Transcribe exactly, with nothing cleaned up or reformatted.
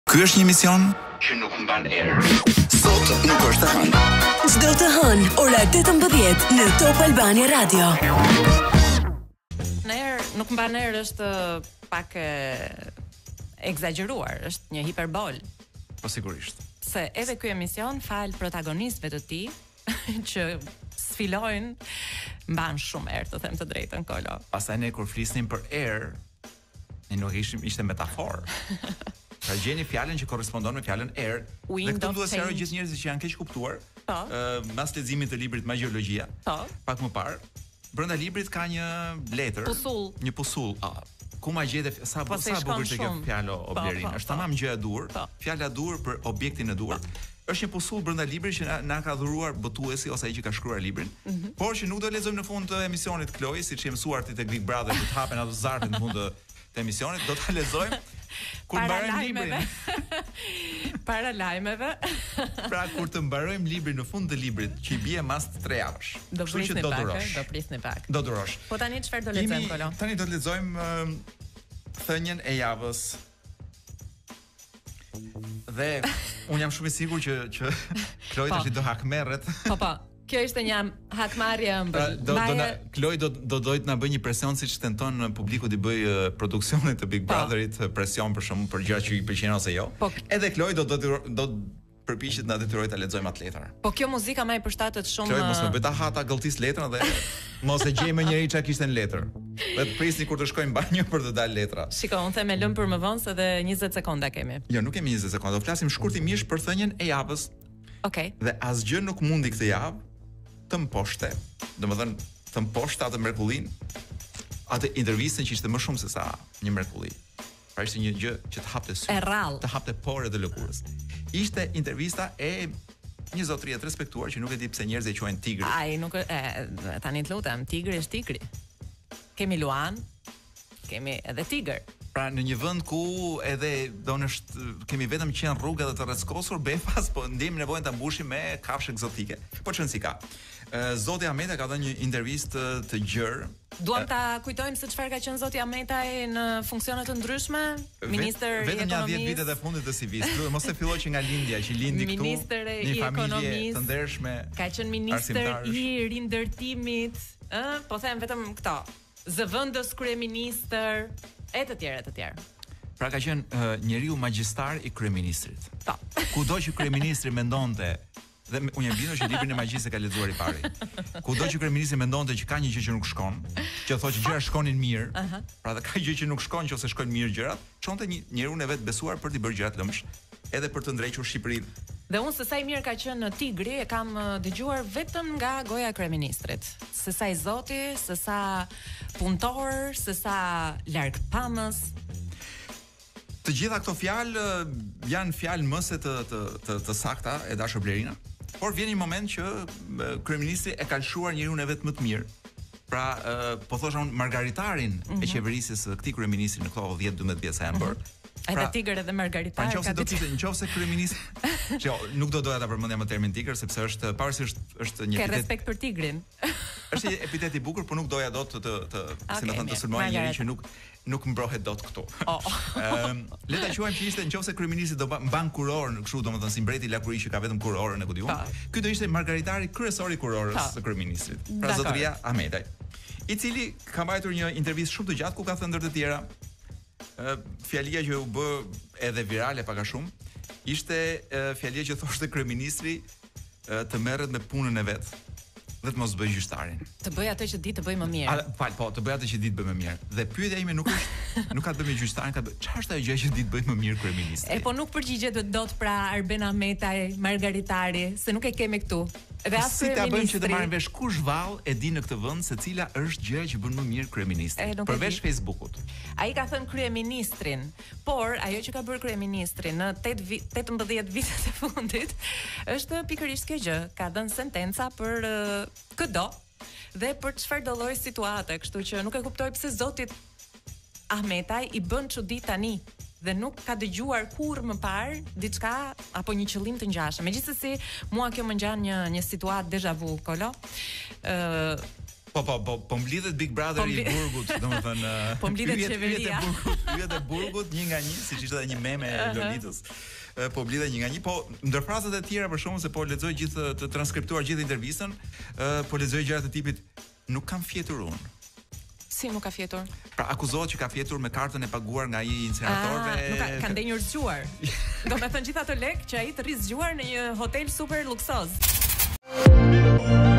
Ky është një emision që nuk mban erë. Sot nuk është e hënë. Çdo të hënë, ora tetëmbëdhjetë në Top Albania Radio. Në erë, nuk mban erë është pak e egzageruar, është një hiperbol. Po sigurisht. Se edhe ky emision fal protagonistëve të tij që sfilojnë mban shumë erë, të them të drejtën, Kolo. Pastaj ne kur flisnim për erë, ne nuk ishim ishte metaforë. Pra gjeni fjalën që korrespondon me fjalën erë. Dhe këtu duhet sqaroj gjithë njerëzit që janë keq kuptuar. Po. Ë, mbas leximit të librit Magjiologjia. Po. Pak më parë, brenda librit ka një letër, Pusull. një pusull. Ah, ku ma gjete sa Po, sa bukur është kjo fjalë o Blerin. Po, po, Është tamam gjë e dur. Po. Fjala dur për objektin e dur. Është një pusull brenda librit që na, na ka dhuruar botuesi ose ai që ka shkruar librin. Mhm. Por që nuk do lexojmë në fund të emisionit Kloj, siç e mësuar ti te Big Brother, që të hapen ato zartet në fund të, të emisionit, do ta lexojmë kur mbarojmë librin. Para lajmeve. Pra kur të mbarojmë librin në fund të librit, që i bie mas tre javësh. Do Kështu që prisni do pak, durosh. do prisni pak. Do durosh. Po tani çfarë do lexojmë, Kolo? Tani do të lexojmë uh, thënien e javës. Dhe un jam shumë i sigurt që që Kloj tash i do hakmerret. Po po. Kjo ishte një hakmarrje ëmbël. Pra, do do na Kloj do do dojtë na bëj një presion siç tenton publiku të bëj uh, produksionit të Big Brotherit presion për shkakun për gjëra që i pëlqejnë ose jo. Po. Edhe Kloj do do do përpiqet na detyroj ta lexojmë atë letër. Po kjo muzika më i përshtatet shumë. Kloj mos më bëj ta hata gëlltis letrën dhe mos e gjej më njëri çka kishte në letër. Dhe të prisni kur të shkojmë në banjë për të dalë letra. Shiko, unë them e lëm për më vonë se dhe njëzet sekonda kemi. Jo, nuk kemi njëzet sekonda. Do flasim shkurtimisht për thënien e javës. Okej. Dhe asgjë nuk mundi këtë javë të mposhte. Domethënë, të mposhte atë mrekullin, atë intervistën që ishte më shumë se sa një mrekulli. Pra ishte një gjë që të hapte sy. E rrallë. Të hapte porët e lëkurës. Ishte intervista e një zotërie të respektuar që nuk e di pse njerëzit e quajnë tigri. Ai nuk e tani të lutem, tigri është tigri. Kemi luan, kemi edhe tigër. Pra në një vend ku edhe donesht kemi vetëm qenë rrugë dhe të rrezkosur befas, po ndjejmë nevojën ta mbushim me kafshë egzotike. Po çon si ka. Zoti Ahmeta ka dhënë një intervistë të gjerë. Duam ta kujtojmë se çfarë ka qenë zoti Ahmetaj në funksione të ndryshme, ministër i vetëm ja ekonomisë. dhjetë vitet e fundit të C V-s. Mos e filloj që nga lindja, që lindi këtu. Ministër i një familje ekonomisë, të ndershme. Ka qenë ministër i rindërtimit, ë, po them vetëm këto. Zëvendës kryeministër e të tjerë e të tjerë. Pra ka qenë uh, njeriu magjistar i kryeministrit. Po. Kudo që kryeministri mendonte, dhe unë jam bindur që librin e magjisë e ka lexuar i pari. Kudo që kryeministri mendonte që ka një gjë që nuk shkon, që thotë që gjërat shkonin mirë, uh -huh. pra dhe ka gjë që nuk shkon nëse shkojnë mirë gjërat, çonte një njeriu e vet besuar për të bërë gjërat lëmsh, edhe për të ndrequr Shqipërinë. Dhe unë se sa i mirë ka qenë tigri e kam dëgjuar vetëm nga goja e kryeministrit. Se sa i zoti, se sa punëtor, se sa larg pamës. Të gjitha këto fjalë janë fjalë mëse të të të, të sakta e dashur Blerina, por vjen një moment që kryeministri e ka lshuar njeriu e vet më të mirë. Pra, uh, po thosha unë margaritarin mm -hmm. e qeverisjes së këtij kryeministri në këto dhjetë dymbëdhjetë vjet sa janë bërë. Pra, edhe tigër edhe margaritar. Pa nëse do të ishte nëse kryeministri, jo, nuk do doja ta përmendja më termin tigër sepse është pavarësisht është një epitet. Ke epitet. respekt për tigrin. Është një epitet i bukur, por nuk doja dot të të, të okay, si më thënë të sulmoj njëri që nuk nuk mbrohet dot këtu. Oh. Ëm, le ta quajmë që ishte nëse kryeministri do mban kuror, kështu domethënë si mbreti lakuri që ka vetëm kurorën e ku diun. Ky do ishte margaritari kryesor i kurorës së kryeministrit. Pra zotëria Ahmetaj, i cili ka mbajtur një intervistë shumë të gjatë ku ka thënë ndër të tjera, uh, fjalia që u bë edhe virale pak a shumë, ishte uh, fjalia që thoshte kryeministri uh, të merret me punën e vet dhe të mos bëj gjyqtarin. Të bëj atë që di të bëj më mirë. A, fal, po, të bëj atë që di të bëj më mirë. Dhe pyetja ime nuk është nuk ka të bëjë me gjyqtarin, ka të bëj çfarë është ajo gjë që di të bëj më mirë kryeministri. E po nuk përgjigjet dot pra Arben Ahmetaj, margaritari, se nuk e kemi këtu. Dhe as si ta bëjmë që të marrim vesh kush vallë e di në këtë vend se cila është gjëja që bën më mirë kryeministri përveç Facebookut. Ai ka thënë kryeministrin, por ajo që ka bërë kryeministri në tetëmbëdhjetë vitet e fundit është pikërisht kjo gjë, ka dhënë sentenca për uh, këdo dhe për çfarë do lloj situate, kështu që nuk e kuptoj pse zotit Ahmetaj i bën çudi tani dhe nuk ka dëgjuar kurrë më parë diçka apo një qëllim të ngjashëm. Megjithëse mua kjo më ngjan një një situatë déjà vu, Kolo. Ë uh, Po po po po mblidhet Big Brother i burgut, domethënë po mblidhet qeveria. Hyjet e burgut një nga një, siç ishte edhe një meme e Lolitës. Po mblidhet një nga një, po ndër frazat e tjera për shkakun se po lexoj gjithë të transkriptuar gjithë intervistën, po lexoj gjërat e tipit nuk kam fjetur unë. Si nuk ka fjetur? Pra akuzohet që ka fjetur me kartën e paguar nga ai incineratorëve. Ah, nuk ka, ka ndenjur zgjuar. Do të thënë gjithë ato lek që ai të rri zgjuar në një hotel super luksoz.